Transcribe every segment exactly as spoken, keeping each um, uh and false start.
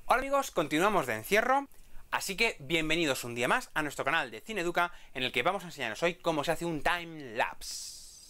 Hola amigos, continuamos de encierro, así que bienvenidos un día más a nuestro canal de Cineduca, en el que vamos a enseñaros hoy cómo se hace un time-lapse.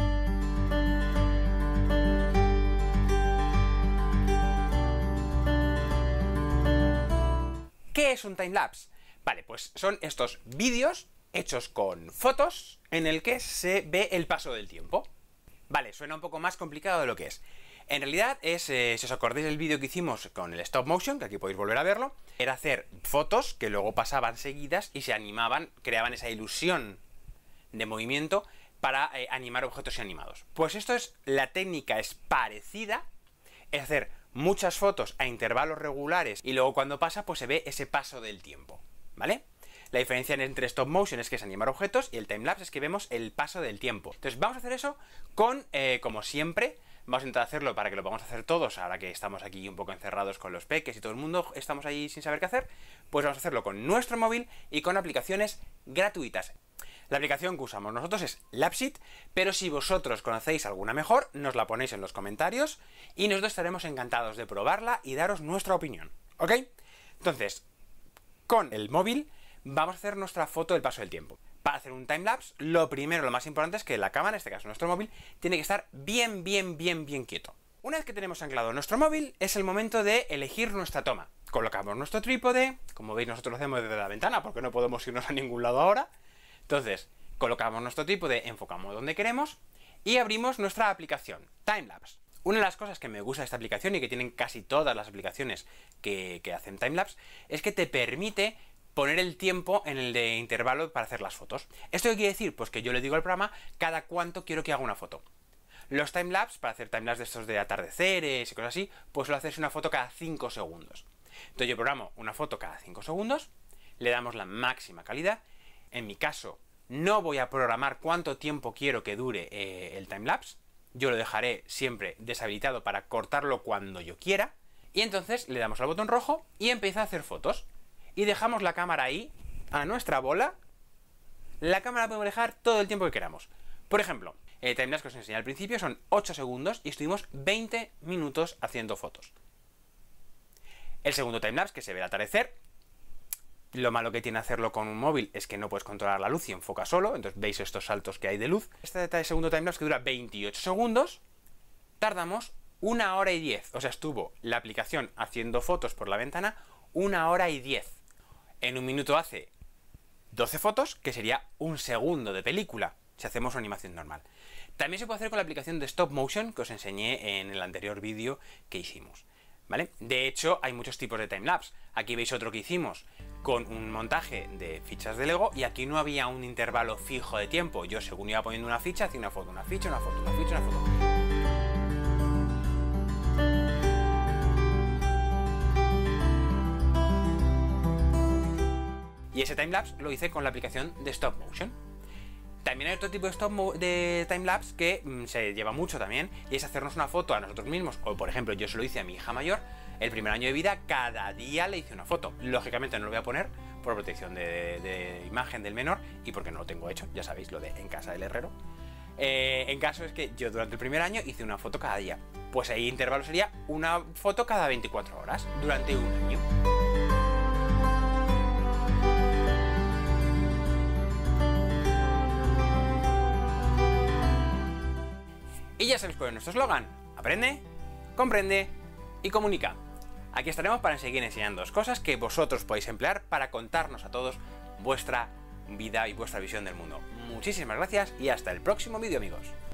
¿Qué es un time-lapse? Vale, pues son estos vídeos hechos con fotos en el que se ve el paso del tiempo. Vale, suena un poco más complicado de lo que es. En realidad es, eh, si os acordáis del vídeo que hicimos con el stop motion, que aquí podéis volver a verlo, era hacer fotos que luego pasaban seguidas y se animaban, creaban esa ilusión de movimiento para eh, animar objetos inanimados. Pues esto es, la técnica es parecida, es hacer muchas fotos a intervalos regulares y luego cuando pasa pues se ve ese paso del tiempo, ¿vale? La diferencia entre stop motion es que es animar objetos y el timelapse es que vemos el paso del tiempo. Entonces vamos a hacer eso con, eh, como siempre, vamos a intentar hacerlo para que lo podamos hacer todos, ahora que estamos aquí un poco encerrados con los peques y todo el mundo estamos ahí sin saber qué hacer, pues vamos a hacerlo con nuestro móvil y con aplicaciones gratuitas. La aplicación que usamos nosotros es Lapsit, pero si vosotros conocéis alguna mejor, nos la ponéis en los comentarios y nosotros estaremos encantados de probarla y daros nuestra opinión, ¿ok? Entonces, con el móvil vamos a hacer nuestra foto del paso del tiempo. Para hacer un timelapse, lo primero, lo más importante es que la cámara, en este caso nuestro móvil, tiene que estar bien, bien, bien, bien quieto. Una vez que tenemos anclado nuestro móvil, es el momento de elegir nuestra toma. Colocamos nuestro trípode, como veis nosotros lo hacemos desde la ventana, porque no podemos irnos a ningún lado ahora. Entonces, colocamos nuestro trípode, enfocamos donde queremos, y abrimos nuestra aplicación, Timelapse. Una de las cosas que me gusta de esta aplicación, y que tienen casi todas las aplicaciones que, que hacen timelapse, es que te permite poner el tiempo en el de intervalo para hacer las fotos. ¿Esto qué quiere decir? Pues que yo le digo al programa cada cuánto quiero que haga una foto. Los timelapse, para hacer timelapse de estos de atardeceres y cosas así, pues lo haces una foto cada cinco segundos. Entonces yo programo una foto cada cinco segundos, le damos la máxima calidad. En mi caso, no voy a programar cuánto tiempo quiero que dure eh, el timelapse. Yo lo dejaré siempre deshabilitado para cortarlo cuando yo quiera. Y entonces le damos al botón rojo y empieza a hacer fotos. Y dejamos la cámara ahí, a nuestra bola. La cámara la podemos dejar todo el tiempo que queramos. Por ejemplo, el timelapse que os enseñé al principio son ocho segundos y estuvimos veinte minutos haciendo fotos. El segundo timelapse, que se ve el atardecer, lo malo que tiene hacerlo con un móvil es que no puedes controlar la luz y enfoca solo, entonces veis estos saltos que hay de luz. Este segundo timelapse, que dura veintiocho segundos, tardamos una hora y diez. O sea, estuvo la aplicación haciendo fotos por la ventana una hora y diez. En un minuto hace doce fotos, que sería un segundo de película, si hacemos una animación normal. También se puede hacer con la aplicación de stop motion que os enseñé en el anterior vídeo que hicimos, ¿vale? De hecho, hay muchos tipos de timelapse. Aquí veis otro que hicimos con un montaje de fichas de Lego y aquí no había un intervalo fijo de tiempo. Yo, según iba poniendo una ficha, hacía una foto, una ficha, una foto, una ficha, una foto. Y ese timelapse lo hice con la aplicación de stop motion. También hay otro tipo de, stop de timelapse que mmm, se lleva mucho también, y es hacernos una foto a nosotros mismos. O por ejemplo, yo se lo hice a mi hija mayor, el primer año de vida, cada día le hice una foto. Lógicamente no lo voy a poner por protección de, de imagen del menor y porque no lo tengo hecho, ya sabéis, lo de en casa del herrero. Eh, en caso es que yo durante el primer año hice una foto cada día. Pues ahí intervalo sería una foto cada veinticuatro horas, durante un año. Y ya sabéis cuál es nuestro eslogan: aprende, comprende y comunica. Aquí estaremos para seguir enseñándoos cosas que vosotros podéis emplear para contarnos a todos vuestra vida y vuestra visión del mundo. Muchísimas gracias y hasta el próximo vídeo, amigos.